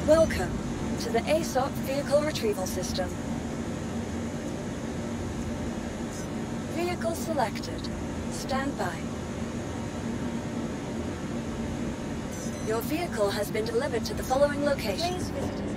Welcome to the ASOP Vehicle Retrieval System. Vehicle selected. Stand by. Your vehicle has been delivered to the following locations. Please visit.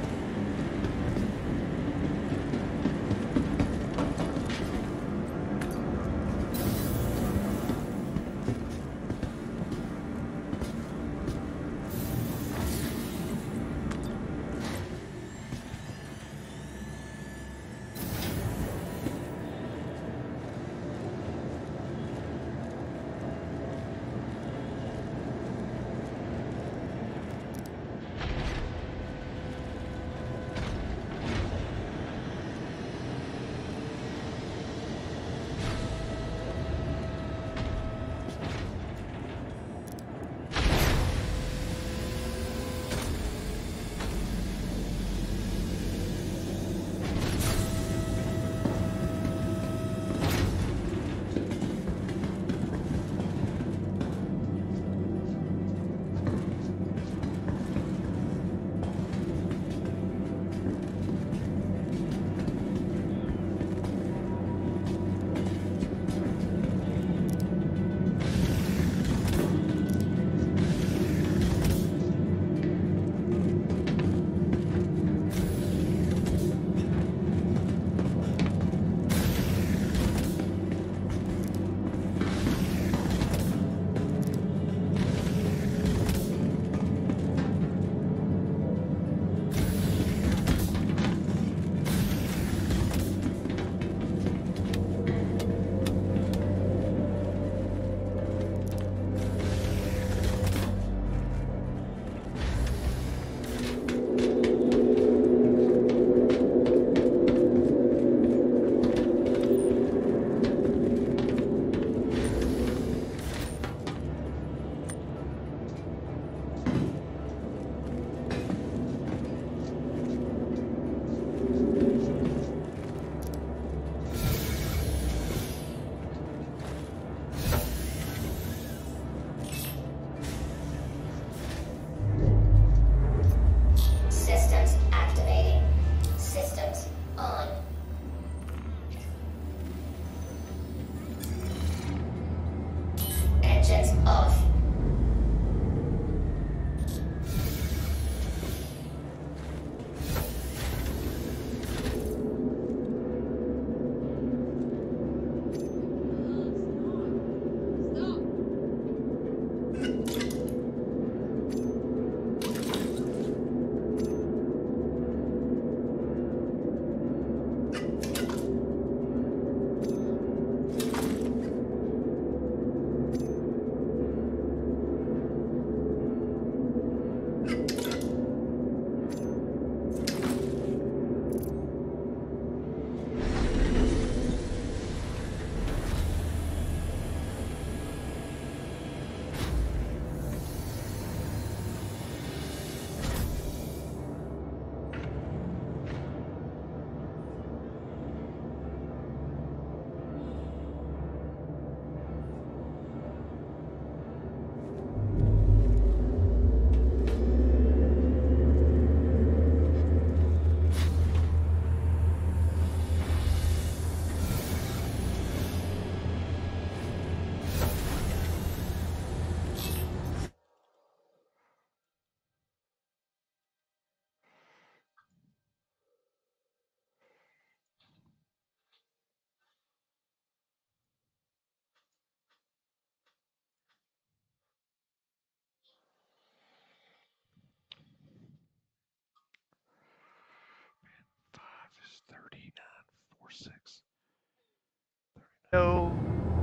No.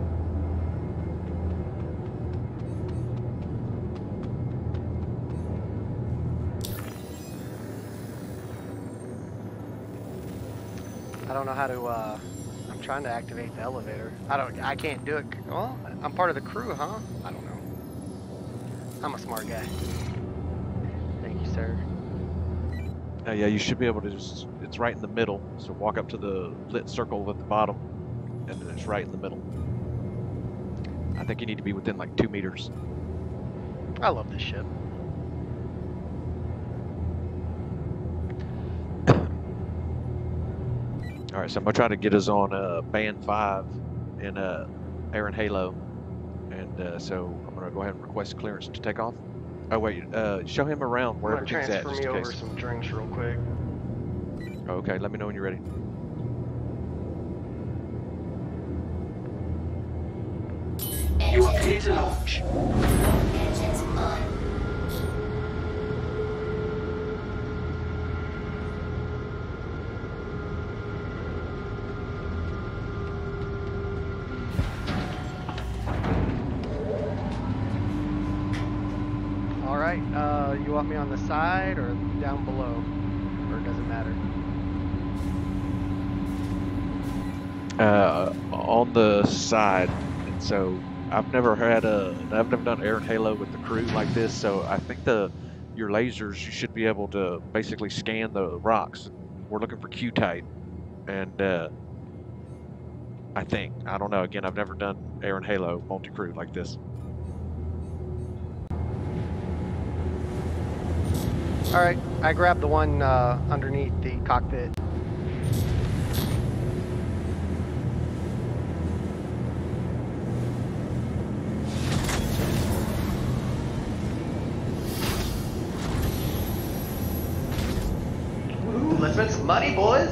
I don't know how to, I'm trying to activate the elevator. I can't do it. Well, I'm part of the crew, huh? I don't know. I'm a smart guy. Thank you, sir. Yeah, you should be able to just, it's right in the middle. So walk up to the lit circle at the bottom, and then it's right in the middle. I think you need to be within like 2 meters. I love this ship. All right, so I'm gonna try to get us on band 5 in air and halo, and so I'm gonna go ahead and request clearance to take off. Oh wait, show him around I'm where gonna everything's at, transfer just me in over case. some drinks real quick. Okay, let me know when you're ready. You are clear to launch. Engines on. All right, you want me on the side or down below, or it doesn't matter? On the side, and so I've never done air and halo with the crew like this, so I think your lasers, you should be able to basically scan the rocks, and we're looking for Q-type, and I don't know, again, I've never done air and halo multi-crew like this. All right, I grabbed the one underneath the cockpit. Ooh, let's make some money, boys.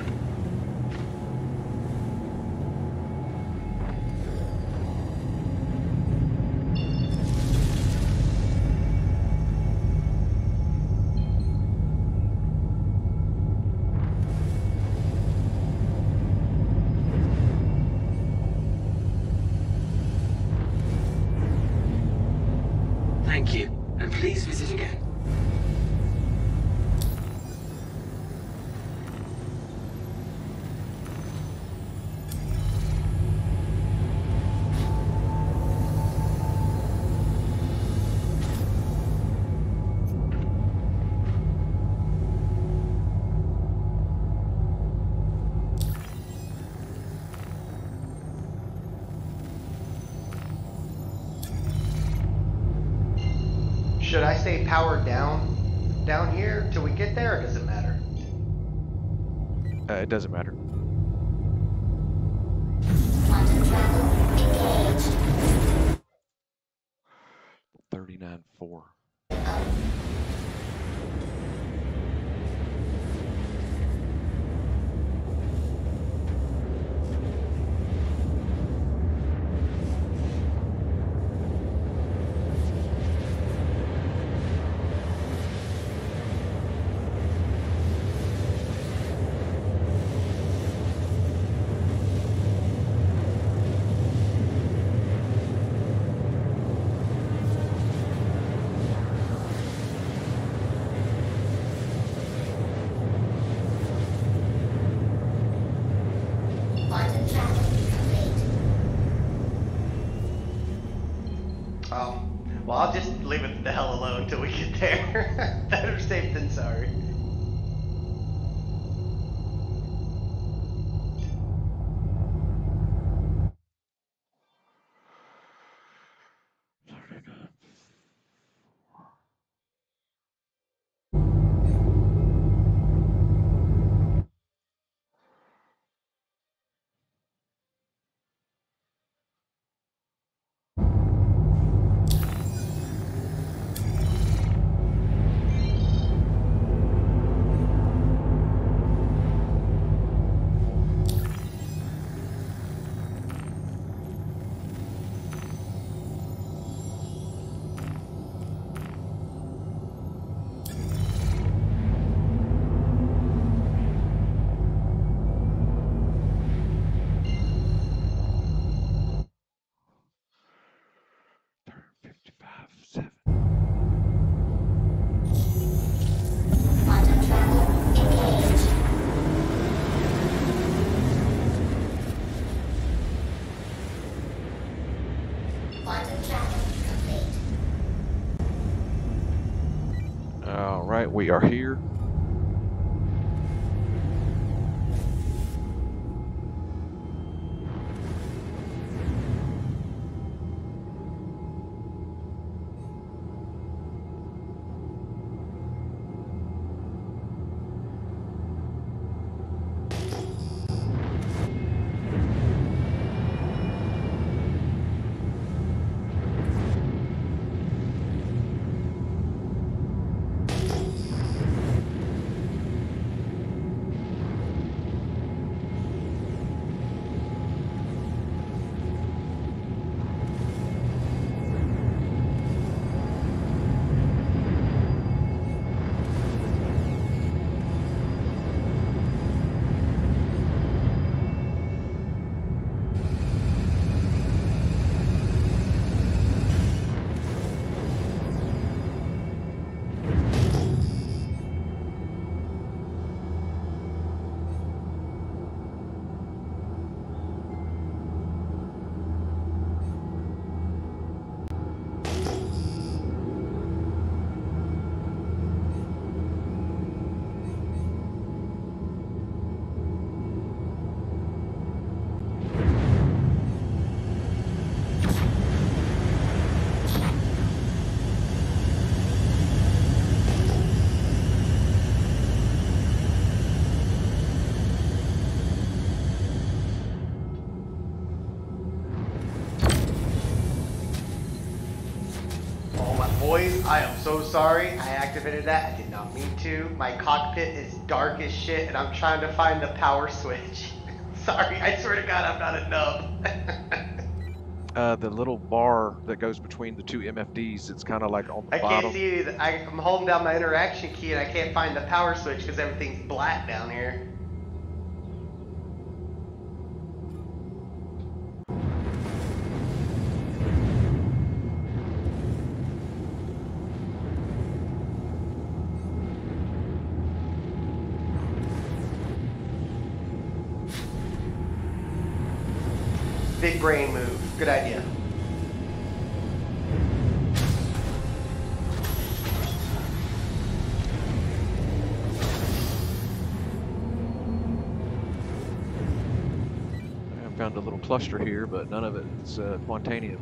Thank you, and please visit again. Should I stay powered down here till we get there, or does it matter? It doesn't matter. Quantum travel engaged. 39.4. Quantum travel complete. Oh, well, I'll just leave it the hell alone till we get there. Better safe than sorry. Quantum travel engaged. Quantum travel complete. All right, we are here. boys, I am so sorry. I activated that. I did not mean to. My cockpit is dark as shit, and I'm trying to find the power switch. Sorry, I swear to God, I'm not a nub. The little bar that goes between the two MFDs, it's kind of like on the I bottom. can't see it. I'm holding down my interaction key, and I can't find the power switch because everything's black down here. Big brain move. Good idea. I found a little cluster here, but none of it's quantanium.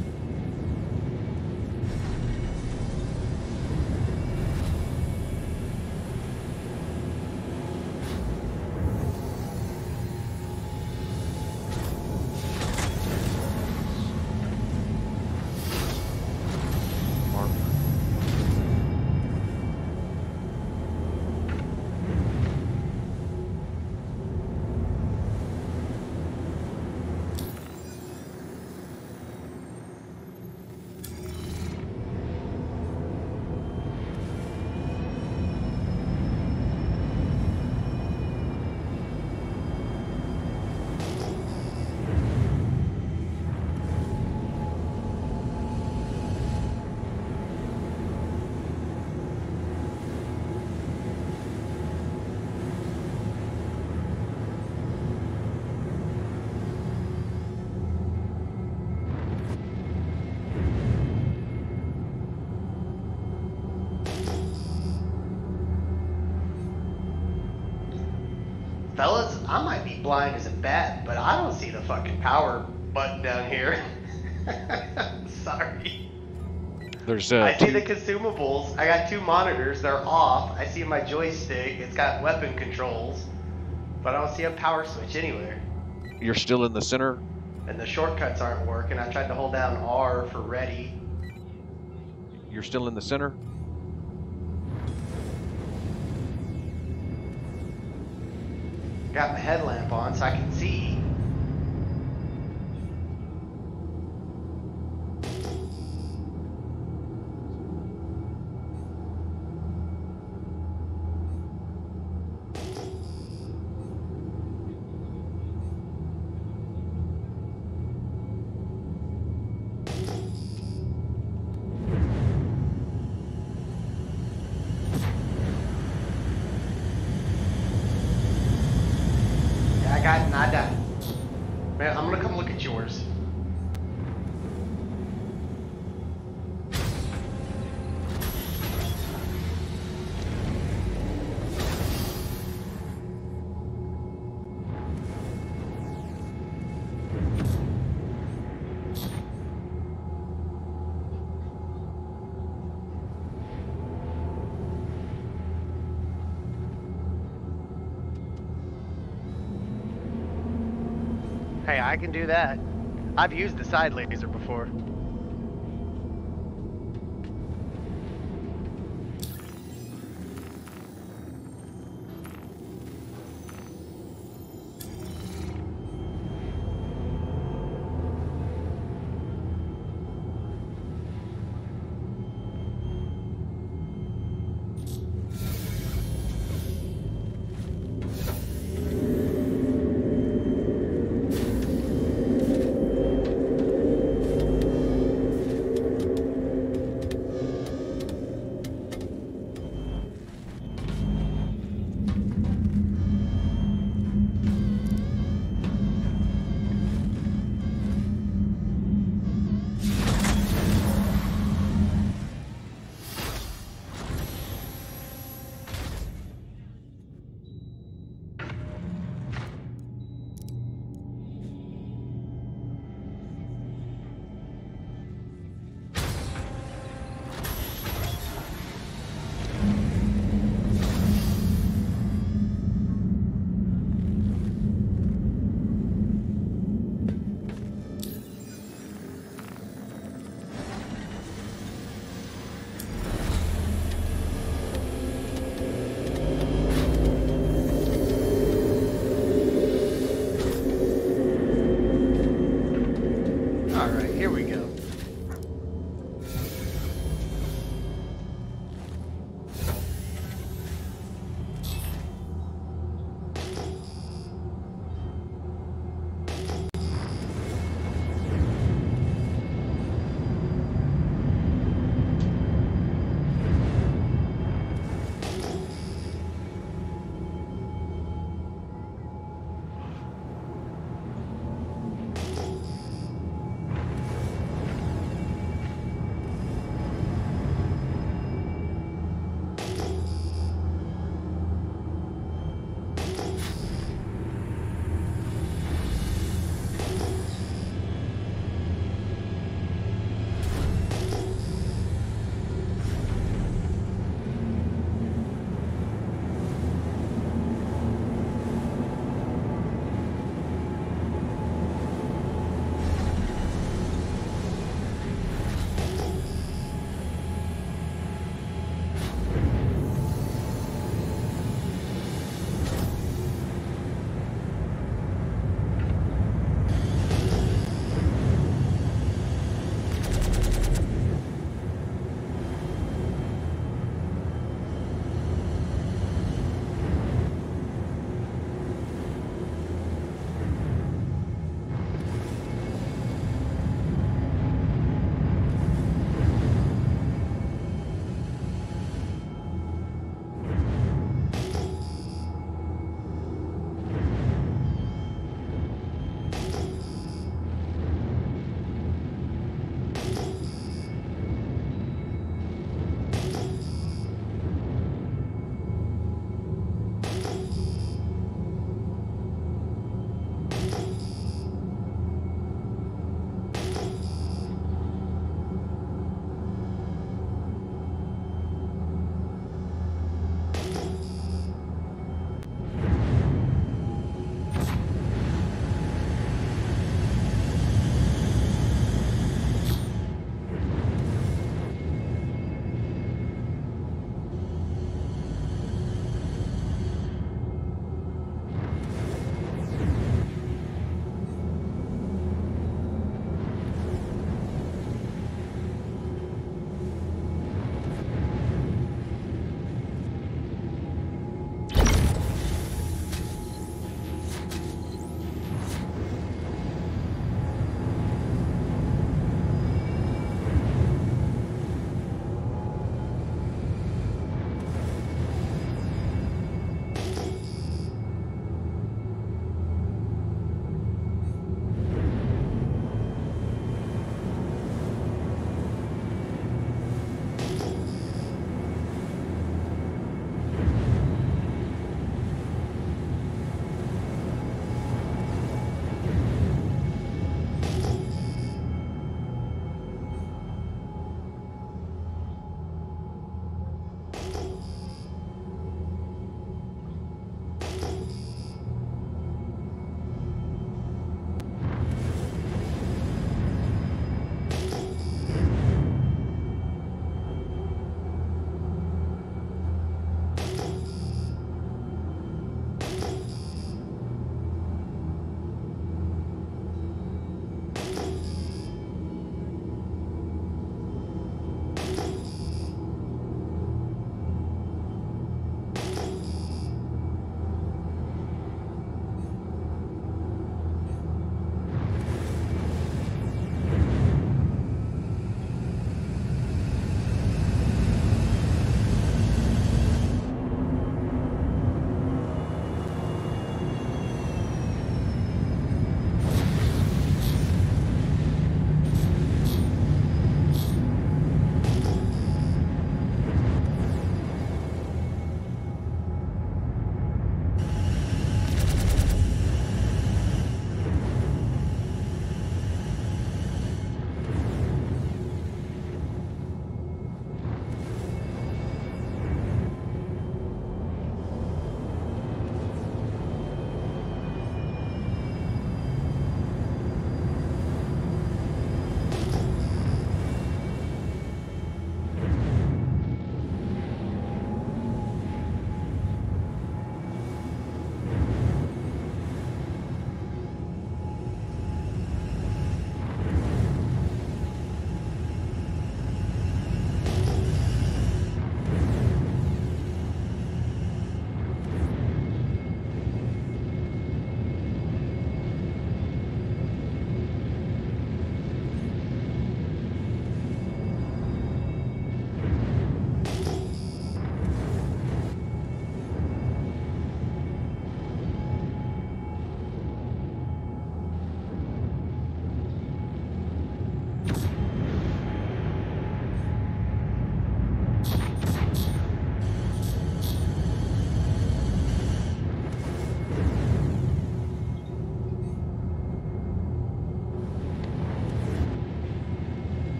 Fellas, I might be blind as a bat, but I don't see the fucking power button down here. Sorry. There's I see the consumables. I got 2 monitors. They're off. I see my joystick. It's got weapon controls. But I don't see a power switch anywhere. You're still in the center. And the shortcuts aren't working. I tried to hold down R for ready. You're still in the center. Got my headlamp on so I can see. Nada. Man, I'm gonna come look at yours. Hey, I can do that. I've used the side laser before.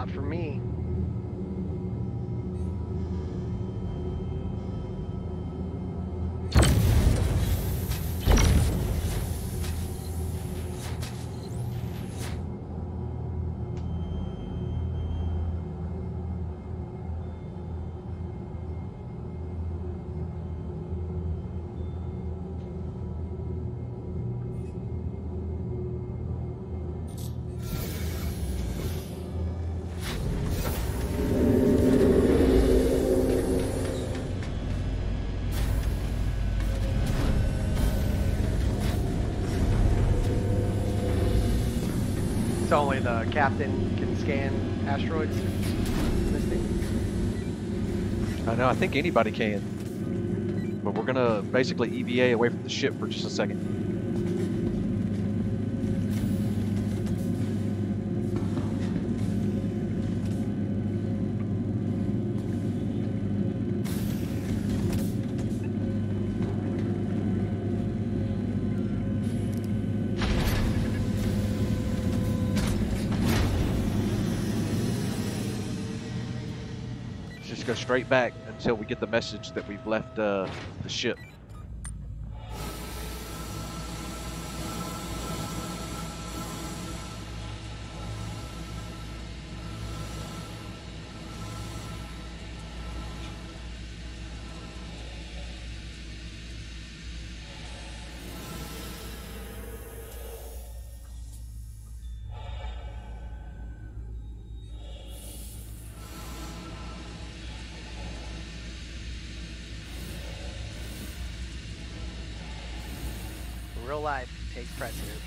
Not for me. It's only the captain can scan asteroids. This thing. I know, I think anybody can. But we're gonna basically EVA away from the ship for just a second. Just go straight back until we get the message that we've left the ship. Real life takes precedence.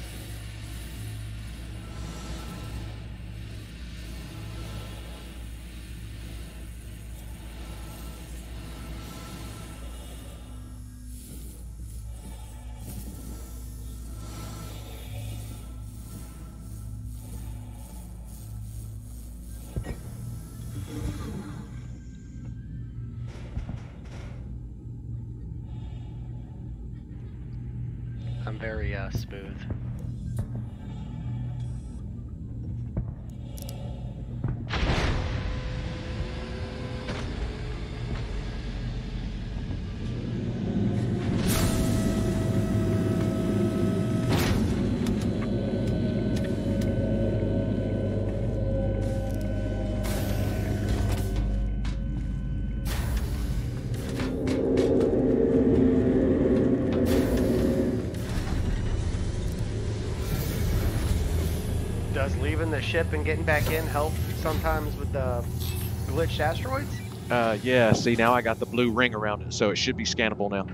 I'm very smooth. Does leaving the ship and getting back in help sometimes with the glitched asteroids? Yeah, see, now I got the blue ring around it, so it should be scannable now.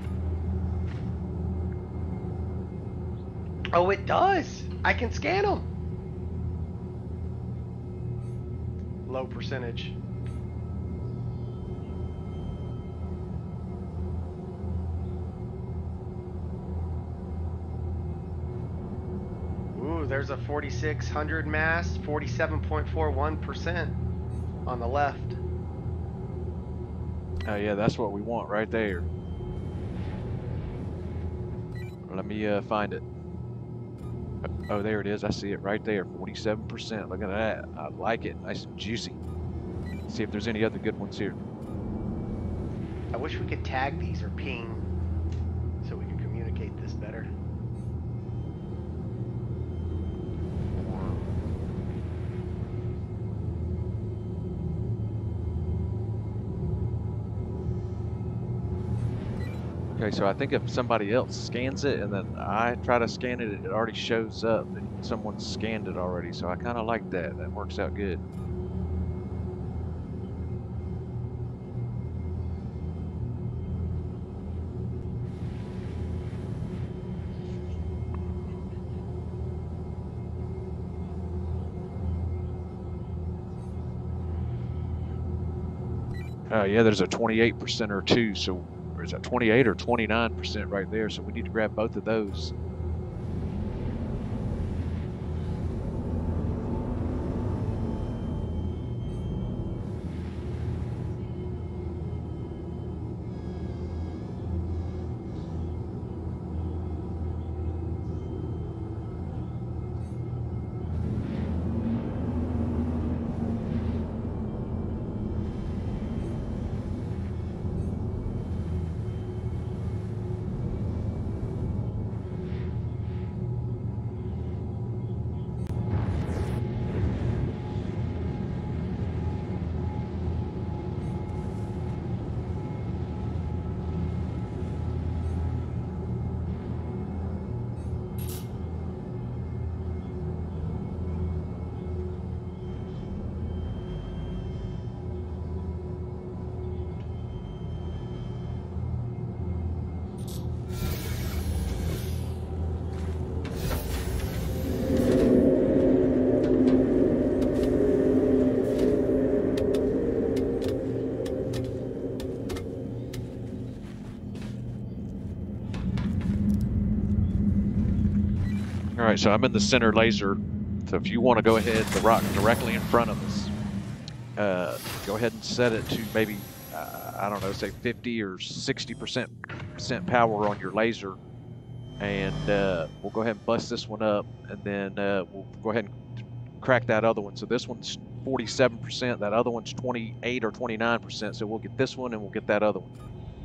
Oh, it does! I can scan them! Low percentage. Ooh, there's a 4600 mass, 47.41% on the left. Oh yeah, that's what we want right there. Let me find it. Oh, there it is. I see it right there. 47%. Look at that. I like it. Nice and juicy. Let's see if there's any other good ones here. I wish we could tag these or ping so we can communicate this better. Okay, so I think if somebody else scans it and then I try to scan it, it already shows up that someone scanned it already. So I kind of like that. That works out good. Yeah, there's a 28% or two, so is that 28 or 29% right there? So we need to grab both of those. right, so I'm in the center laser. So if you want to go ahead, the rock directly in front of us, go ahead and set it to maybe, I don't know, say 50 or 60% power on your laser. And we'll go ahead and bust this one up, and then we'll go ahead and crack that other one. So this one's 47%, that other one's 28 or 29%. So we'll get this one and we'll get that other one.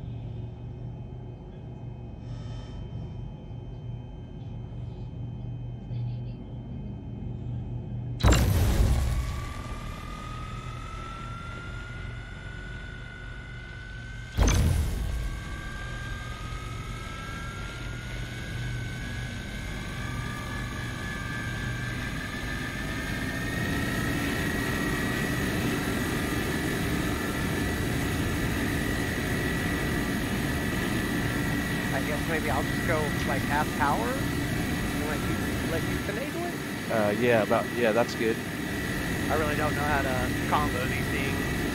I guess maybe I'll just go like half power and let you finagle it. Yeah, that's good. I really don't know how to combo these things.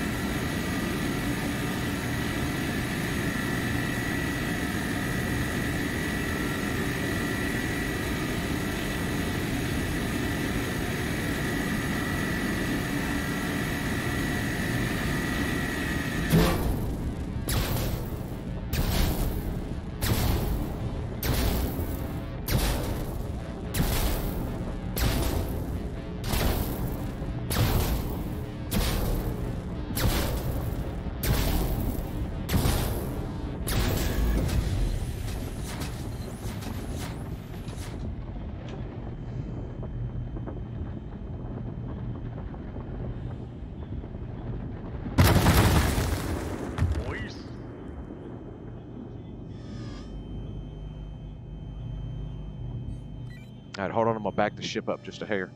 All right, hold on, I'm gonna back the ship up just a hair.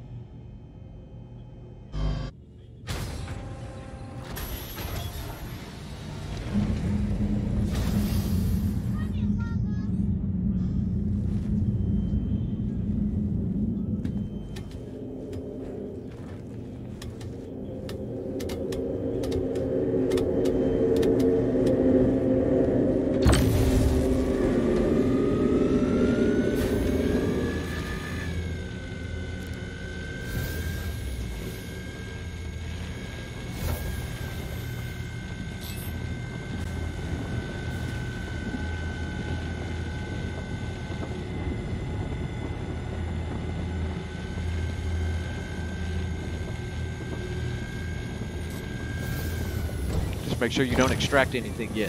Just make sure you don't extract anything yet.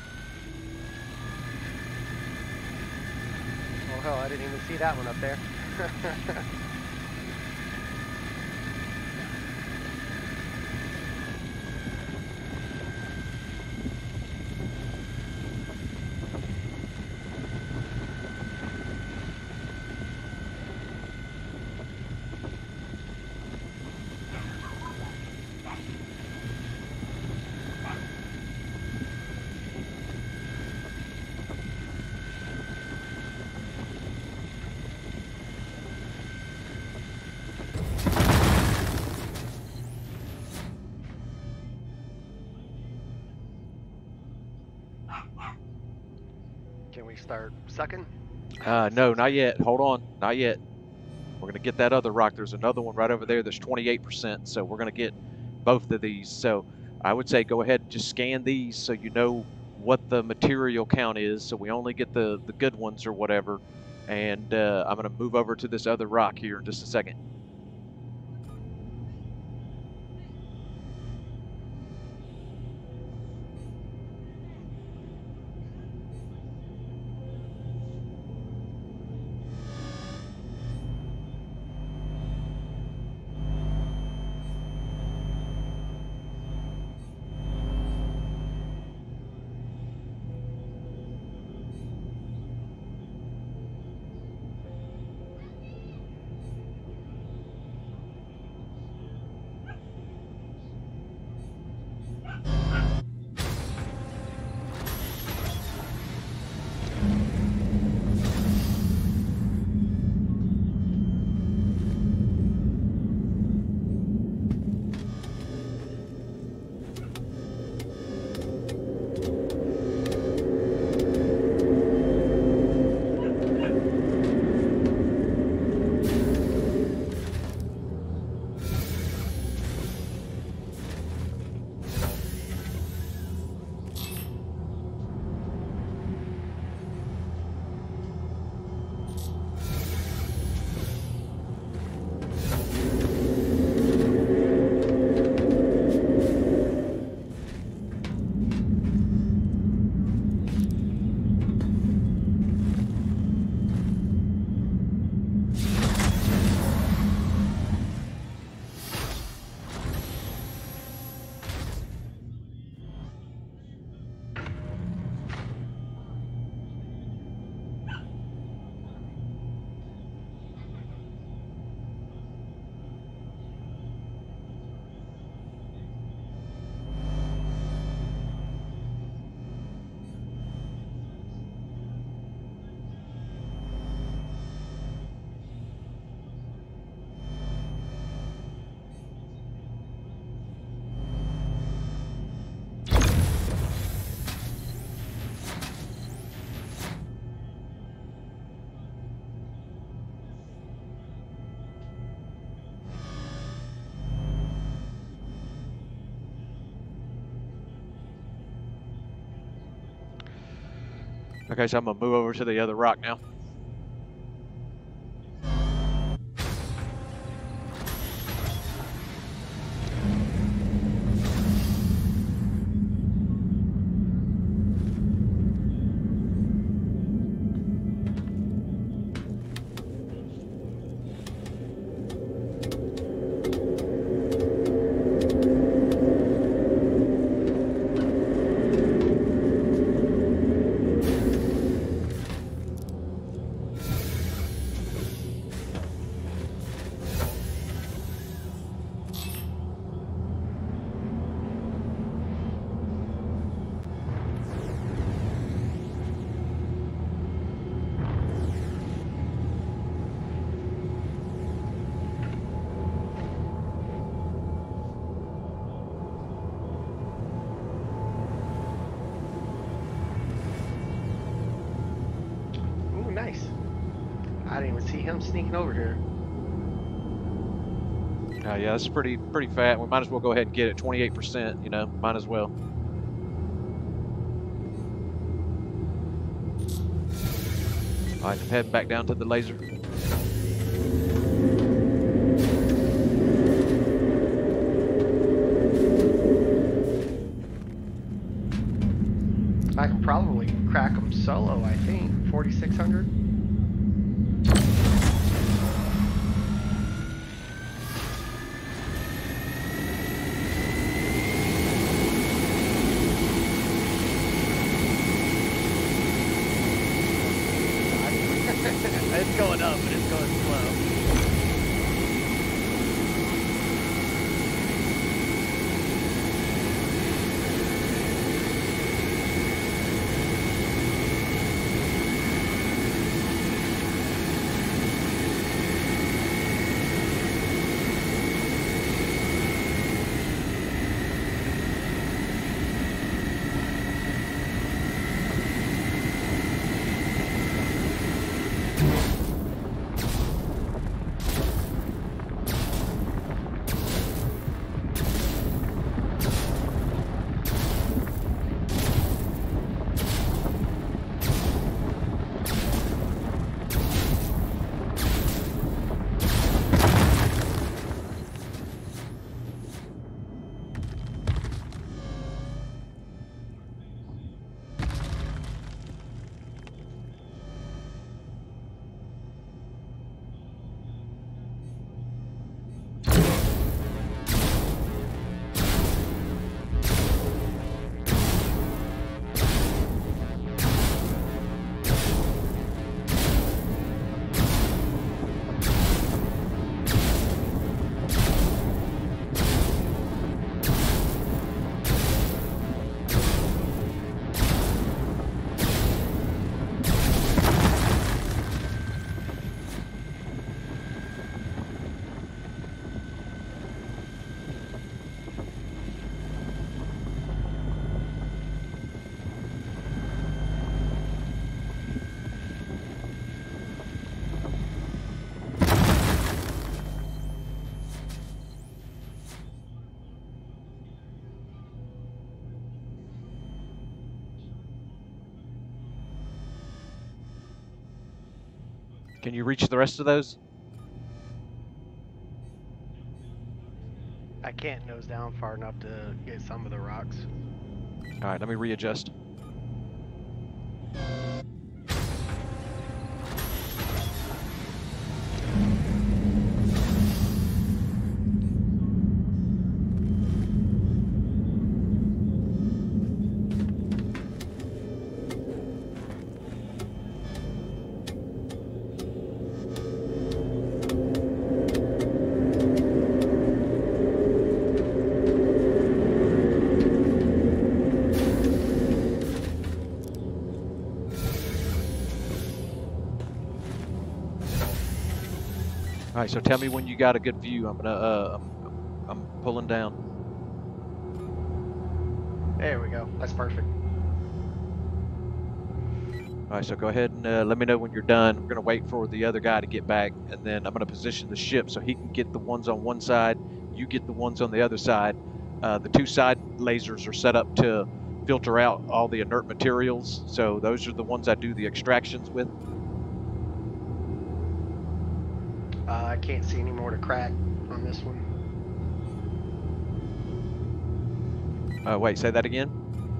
Oh, hell, I didn't even see that one up there. Can we start sucking? No, not yet. Hold on, not yet. We're gonna get that other rock. There's another one right over there. There's 28%, so we're gonna get both of these. So I would say go ahead and just scan these so you know what the material count is. So we only get the good ones or whatever. And I'm gonna move over to this other rock here in just a second. Okay, so I'm gonna move over to the other rock now. Nice. I didn't even see him sneaking over here. Yeah, that's pretty fat. We might as well go ahead and get it 28%. You know, might as well. All right, I'm heading back down to the laser. I can probably crack them solo, I think. 4,600. Can you reach the rest of those? I can't nose down far enough to get some of the rocks. All right, let me readjust. All right, so tell me when you got a good view. I'm pulling down. There we go. That's perfect. All right, so go ahead and let me know when you're done. We're gonna wait for the other guy to get back, and then I'm gonna position the ship so he can get the ones on one side, you get the ones on the other side. The two side lasers are set up to filter out all the inert materials, so those are the ones I do the extractions with. I can't see any more to crack on this one. Wait, say that again?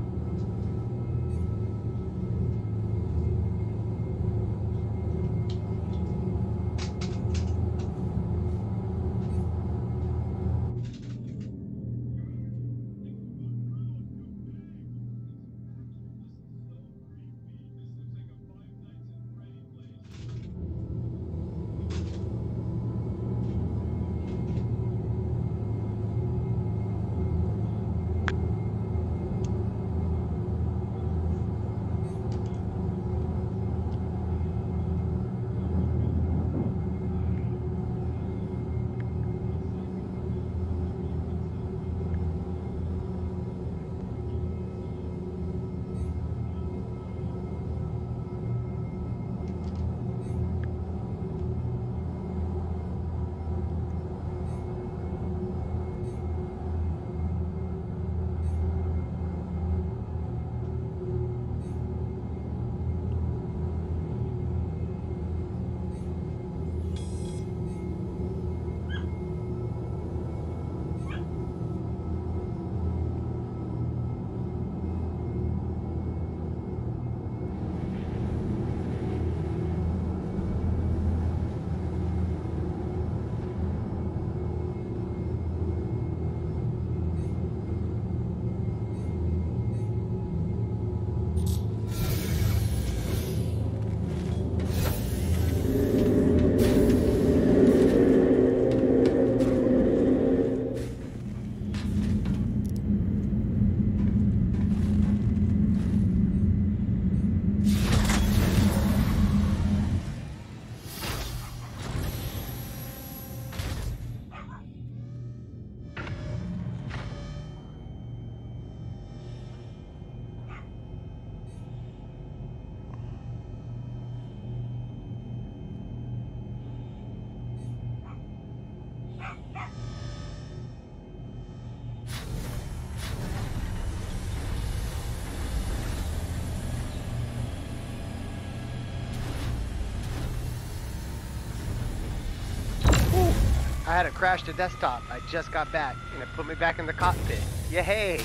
I had it crash the desktop. I just got back, and it put me back in the cockpit. Yay!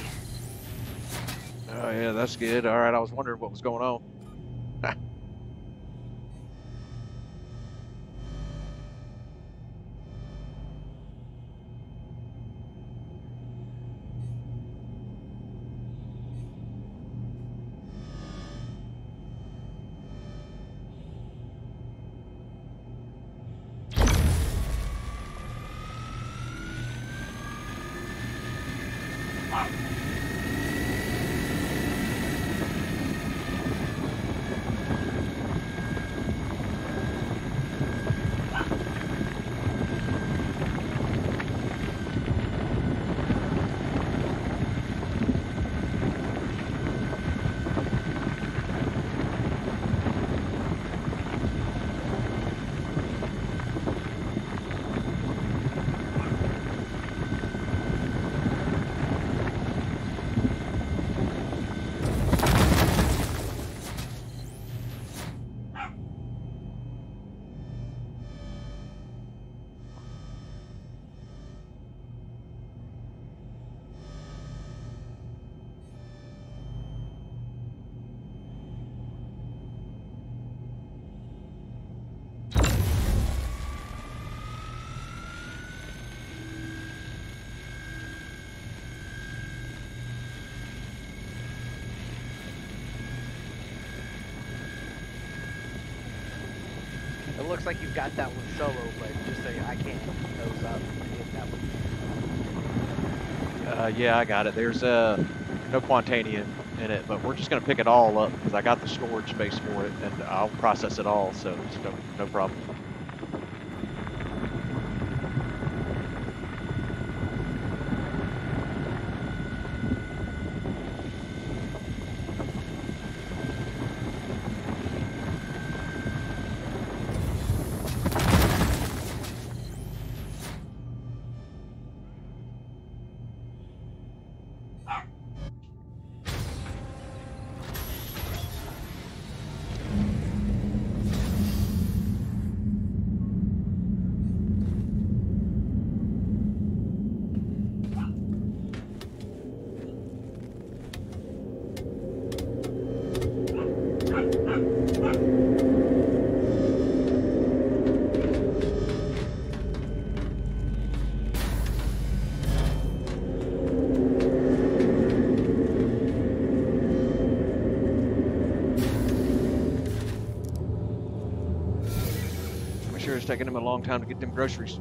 Oh yeah, that's good. All right, I was wondering what was going on. looks like you've got that one solo, but just so I can't nose up and get that one. Yeah, I got it. There's no quantanium in it, but we're just gonna pick it all up because I got the storage space for it, and I'll process it all, so it's no problem. Sure, it's taking him a long time to get them groceries.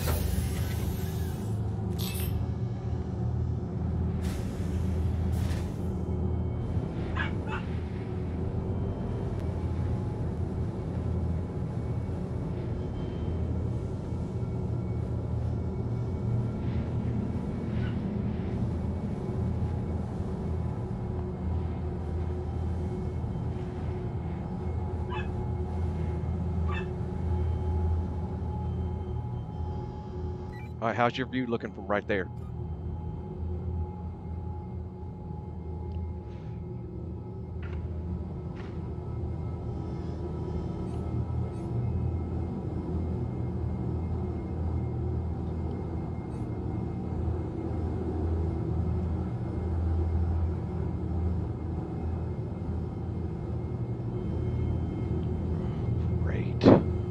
All right, how's your view looking from right there? Great.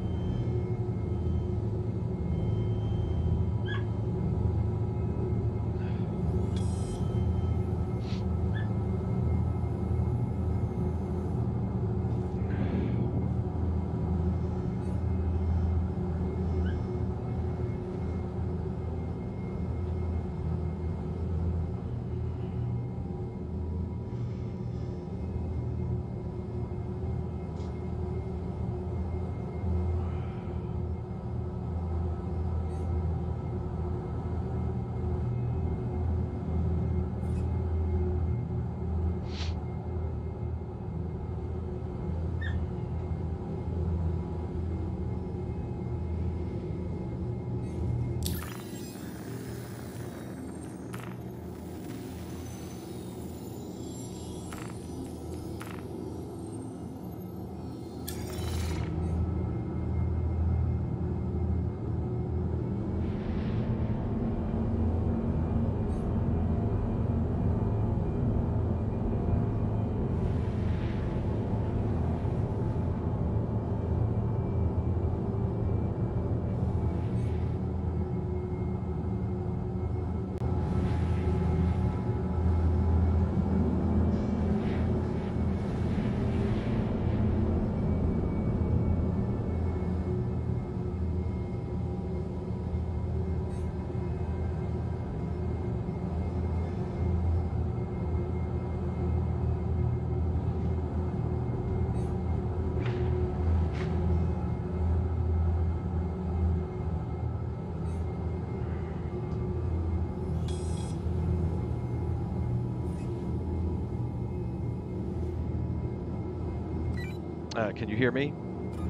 Can you hear me?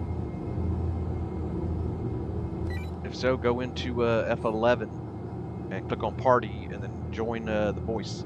If so, go into F11 and click on Party and then join the voice.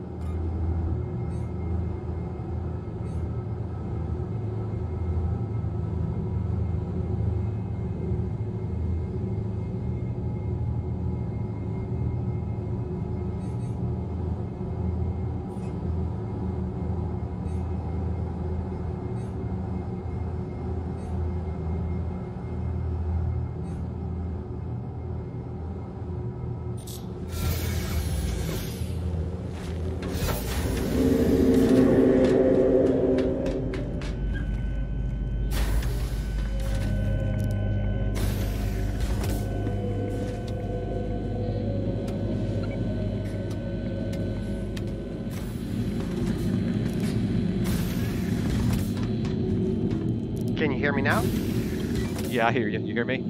hear me now? Yeah, I hear you. You hear me?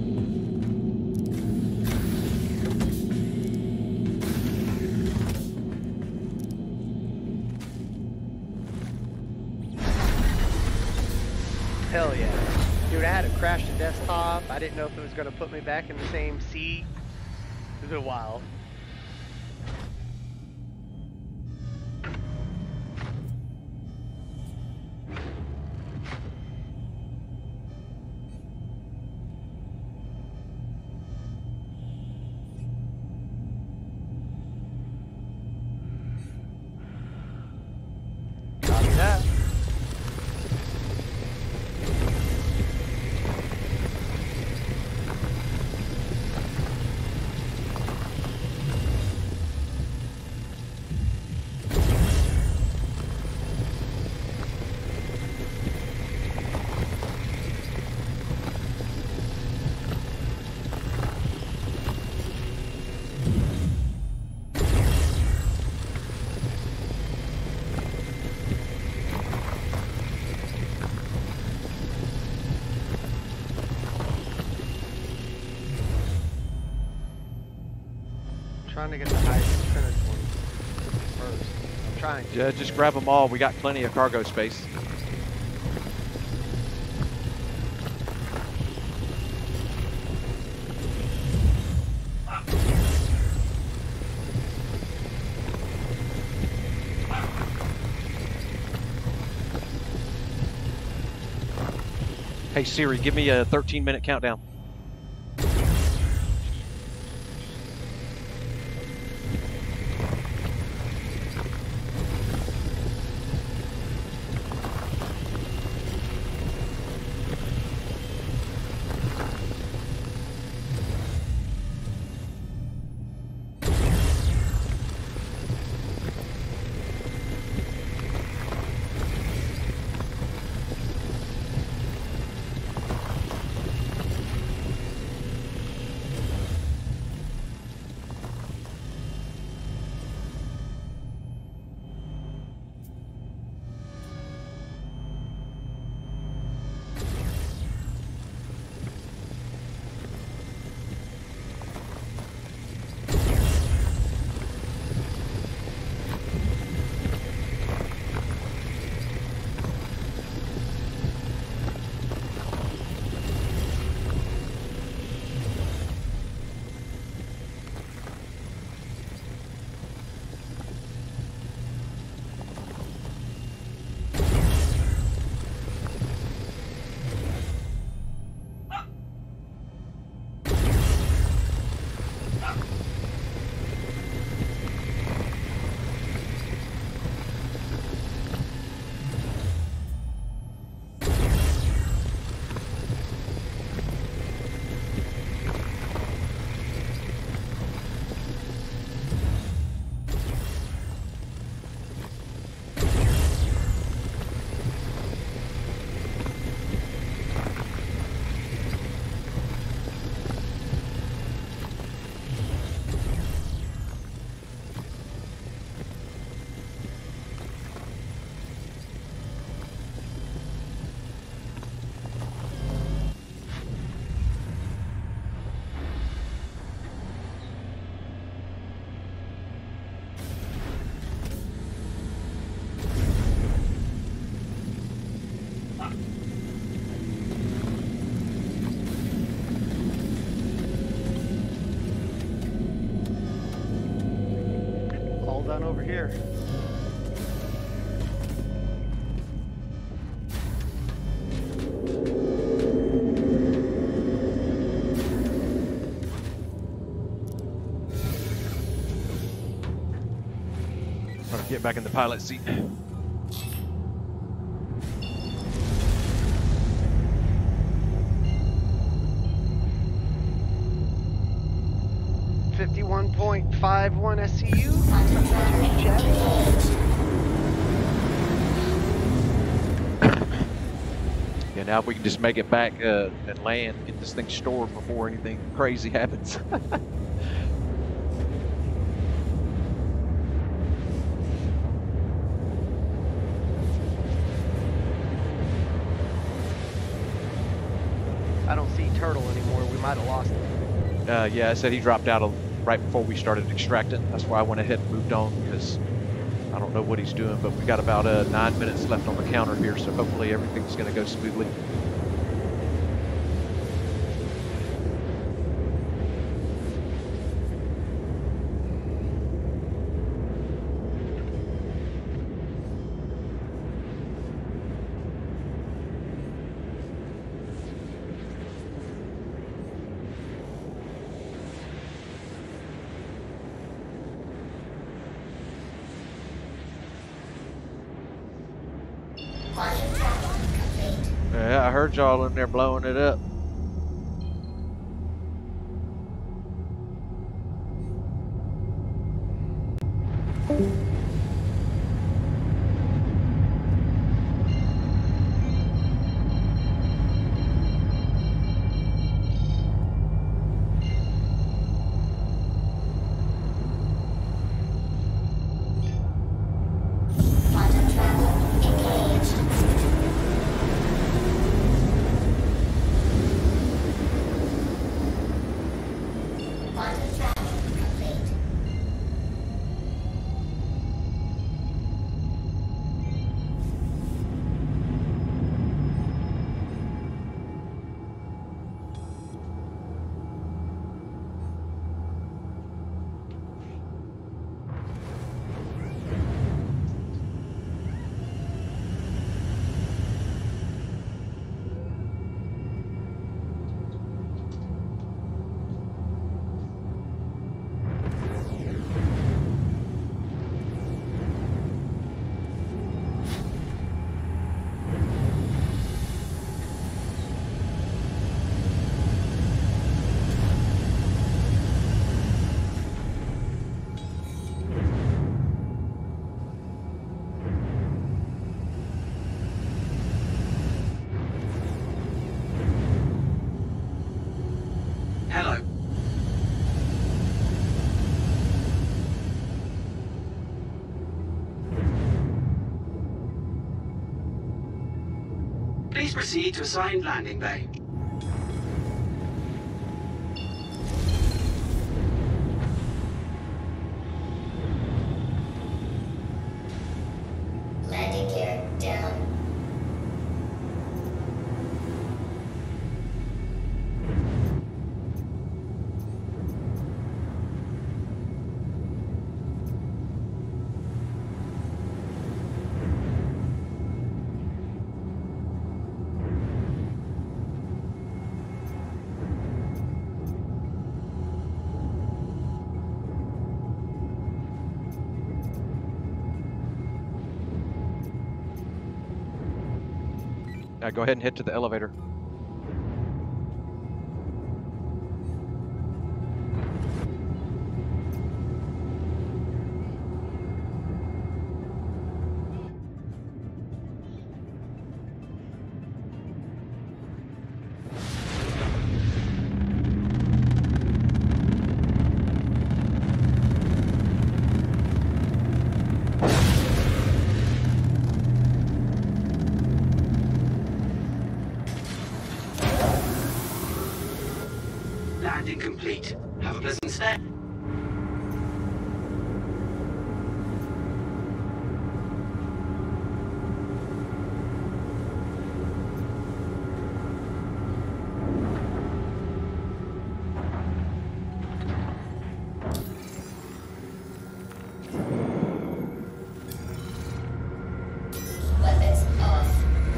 Hell yeah. Dude, I had to crash the desktop. I didn't know if it was going to put me back in the same seat. It was a while. Copy that. Trying to get the highest percentage one first. I'm trying to. Yeah, just grab them all. We got plenty of cargo space. Hey Siri, give me a 13-minute countdown. All done over here. Trying to get back in the pilot seat. .51 SCU. Yeah, now we can just make it back and land, get this thing stored before anything crazy happens. might have lost him. Yeah, I said he dropped out right before we started extracting. That's why I went ahead and moved on, because I don't know what he's doing, but we got about 9 minutes left on the counter here, so hopefully everything's going to go smoothly. Yeah, I heard y'all in there blowing it up. Hello. Please proceed to assigned landing bay. Landing gear down. Go ahead and head to the elevator. Landing complete. Have a pleasant stay. Weapons off.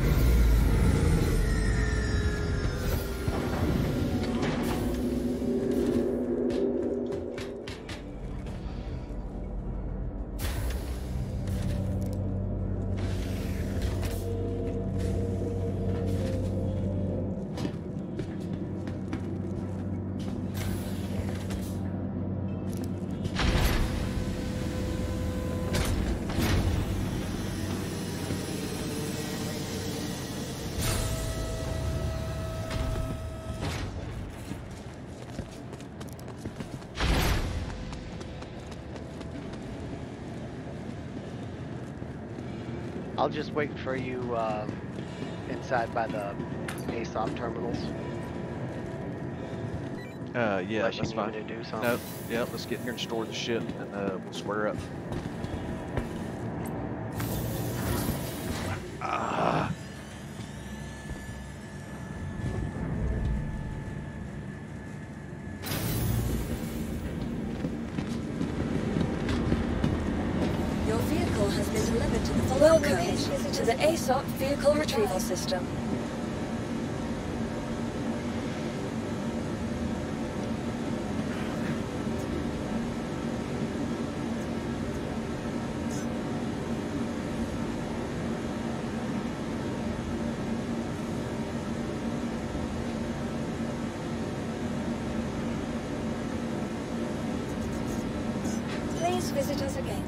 I'll just wait for you inside by the ASOP terminals. Yeah, Unless you that's need fine. me to do No, something. yeah, let's get in here and store the ship, and we'll square up. Ah. Your vehicle has been delivered to the following location, to the ASOP Vehicle Retrieval System. Please visit us again.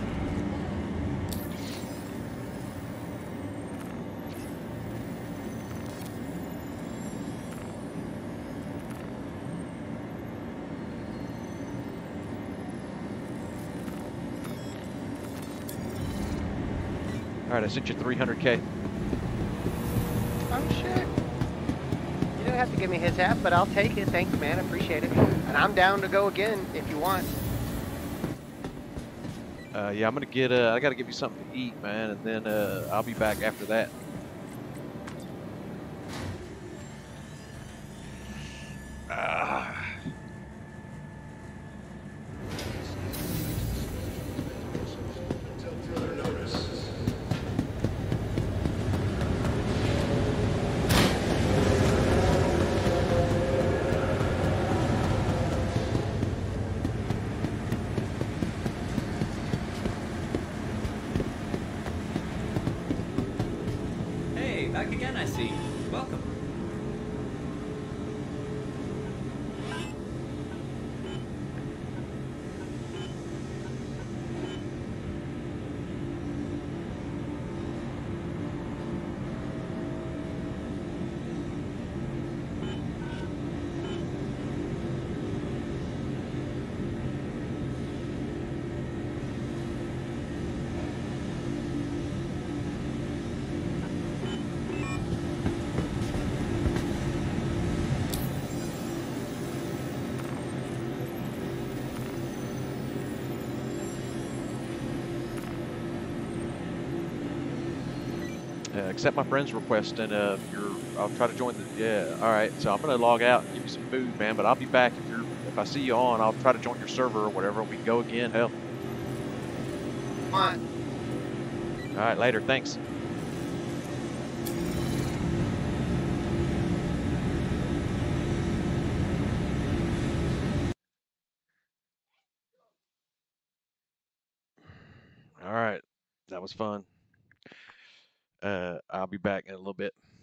All right, I sent you 300K. Oh shit. You didn't have to give me his hat, but I'll take it. Thanks, man. Appreciate it. And I'm down to go again if you want. Yeah, I'm gonna get. I gotta give you something to eat, man, and then I'll be back after that. Ah. Hey, back again, I see. Welcome. Accept my friend's request, and I'll try to join the. Yeah, all right. So I'm gonna log out and give you some food, man. But I'll be back if I see you on. I'll try to join your server or whatever, and we can go again. Hell. Come on. All right, later. Thanks. All right, that was fun. I'll be back in a little bit.